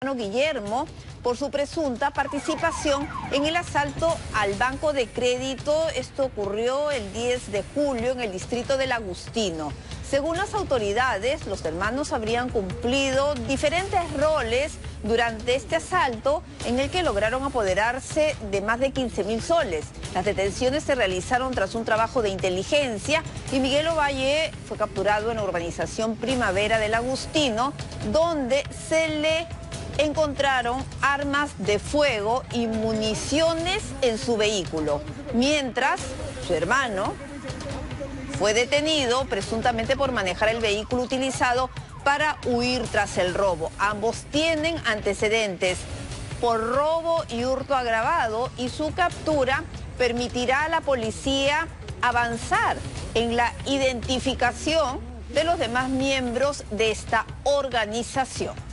Guillermo por su presunta participación en el asalto al banco de crédito. Esto ocurrió el 10 de julio en el distrito del Agustino. Según las autoridades, los hermanos habrían cumplido diferentes roles durante este asalto en el que lograron apoderarse de más de 15.000 soles. Las detenciones se realizaron tras un trabajo de inteligencia y Miguel Ovalle fue capturado en la urbanización Primavera del Agustino, donde se le encontraron armas de fuego y municiones en su vehículo, mientras su hermano fue detenido presuntamente por manejar el vehículo utilizado para huir tras el robo. Ambos tienen antecedentes por robo y hurto agravado y su captura permitirá a la policía avanzar en la identificación de los demás miembros de esta organización.